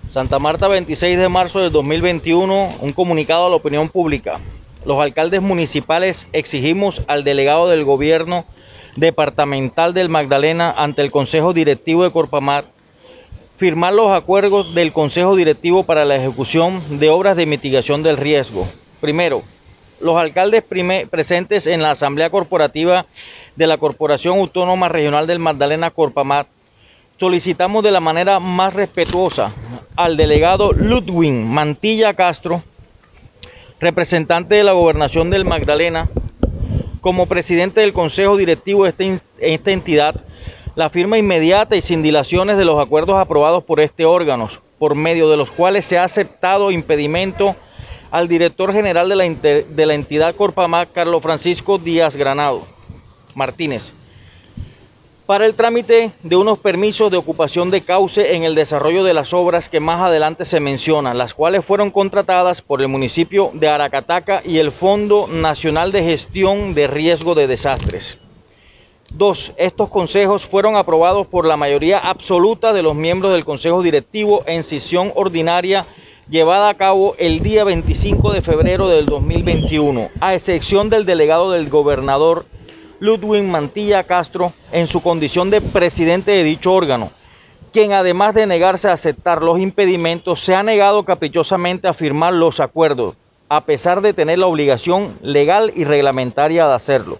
Santa Marta, 26 de marzo del 2021, un comunicado a la opinión pública. Los alcaldes municipales exigimos al delegado del gobierno departamental del Magdalena ante el Consejo Directivo de Corpamar firmar los acuerdos del Consejo Directivo para la ejecución de obras de mitigación del riesgo. Primero, los alcaldes presentes en la Asamblea Corporativa de la Corporación Autónoma Regional del Magdalena, Corpamar, solicitamos de la manera más respetuosa al delegado Ludwig Mantilla Castro, representante de la Gobernación del Magdalena, como presidente del Consejo Directivo de esta entidad, la firma inmediata y sin dilaciones de los acuerdos aprobados por este órgano, por medio de los cuales se ha aceptado impedimento al director general de la entidad Corpamar, Carlos Francisco Díaz Granado Martínez, para el trámite de unos permisos de ocupación de cauce en el desarrollo de las obras que más adelante se mencionan, las cuales fueron contratadas por el municipio de Aracataca y el Fondo Nacional de Gestión de Riesgo de Desastres. 2. Estos consejos fueron aprobados por la mayoría absoluta de los miembros del Consejo Directivo en sesión ordinaria llevada a cabo el día 25 de febrero del 2021, a excepción del delegado del gobernador Ludwig Mantilla Castro en su condición de presidente de dicho órgano, quien además de negarse a aceptar los impedimentos, se ha negado caprichosamente a firmar los acuerdos, a pesar de tener la obligación legal y reglamentaria de hacerlo.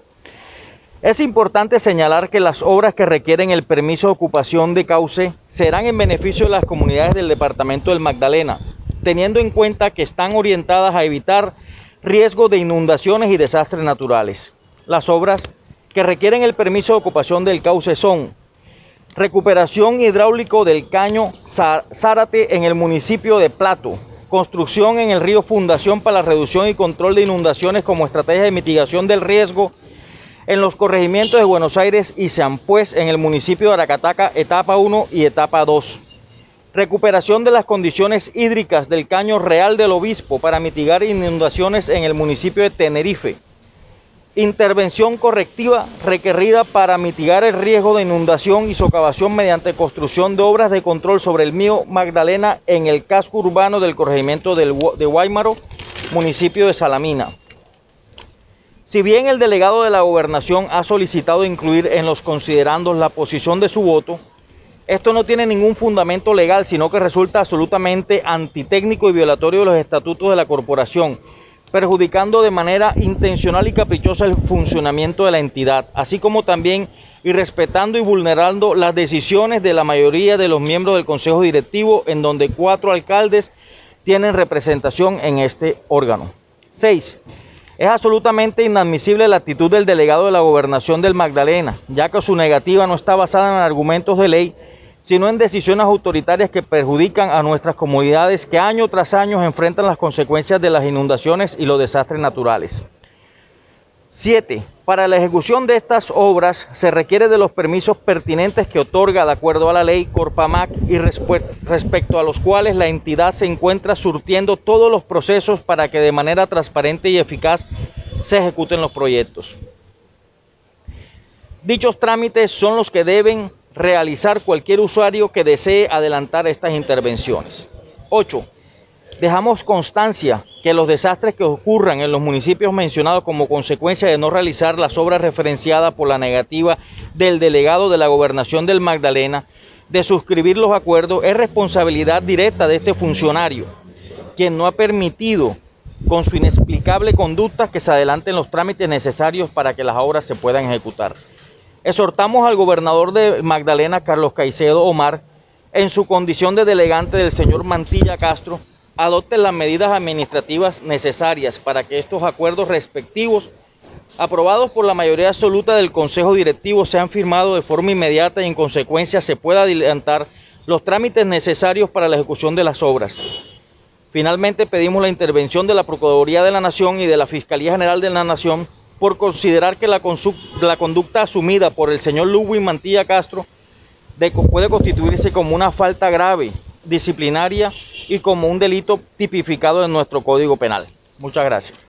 Es importante señalar que las obras que requieren el permiso de ocupación de cauce serán en beneficio de las comunidades del departamento del Magdalena, teniendo en cuenta que están orientadas a evitar riesgos de inundaciones y desastres naturales. Las obras que requieren el permiso de ocupación del cauce son: recuperación hidráulico del caño Zárate en el municipio de Plato, construcción en el río Fundación para la reducción y control de inundaciones como estrategia de mitigación del riesgo en los corregimientos de Buenos Aires y Sampués en el municipio de Aracataca, etapa 1 y etapa 2. Recuperación de las condiciones hídricas del caño Real del Obispo para mitigar inundaciones en el municipio de Tenerife. Intervención correctiva requerida para mitigar el riesgo de inundación y socavación mediante construcción de obras de control sobre el río Magdalena en el casco urbano del corregimiento de Guaymaro, municipio de Salamina. Si bien el delegado de la Gobernación ha solicitado incluir en los considerandos la posición de su voto, esto no tiene ningún fundamento legal, sino que resulta absolutamente antitécnico y violatorio de los estatutos de la corporación, perjudicando de manera intencional y caprichosa el funcionamiento de la entidad, así como también irrespetando y vulnerando las decisiones de la mayoría de los miembros del Consejo Directivo, en donde 4 alcaldes tienen representación en este órgano. 6. Es absolutamente inadmisible la actitud del delegado de la Gobernación del Magdalena, ya que su negativa no está basada en argumentos de ley, sino en decisiones autoritarias que perjudican a nuestras comunidades que año tras año enfrentan las consecuencias de las inundaciones y los desastres naturales. 7. Para la ejecución de estas obras se requiere de los permisos pertinentes que otorga de acuerdo a la ley Corpamar y respecto a los cuales la entidad se encuentra surtiendo todos los procesos para que de manera transparente y eficaz se ejecuten los proyectos. Dichos trámites son los que deben realizar cualquier usuario que desee adelantar estas intervenciones. 8. Dejamos constancia que los desastres que ocurran en los municipios mencionados como consecuencia de no realizar las obras referenciadas por la negativa del delegado de la Gobernación del Magdalena de suscribir los acuerdos es responsabilidad directa de este funcionario, quien no ha permitido con su inexplicable conducta que se adelanten los trámites necesarios para que las obras se puedan ejecutar. Exhortamos al gobernador de Magdalena, Carlos Caicedo Omar, en su condición de delegante del señor Mantilla Castro, adopten las medidas administrativas necesarias para que estos acuerdos respectivos, aprobados por la mayoría absoluta del Consejo Directivo, sean firmados de forma inmediata y en consecuencia se pueda adelantar los trámites necesarios para la ejecución de las obras. Finalmente pedimos la intervención de la Procuraduría de la Nación y de la Fiscalía General de la Nación por considerar que la conducta asumida por el señor Ludwig Mantilla Castro puede constituirse como una falta grave, disciplinaria y como un delito tipificado en nuestro Código Penal. Muchas gracias.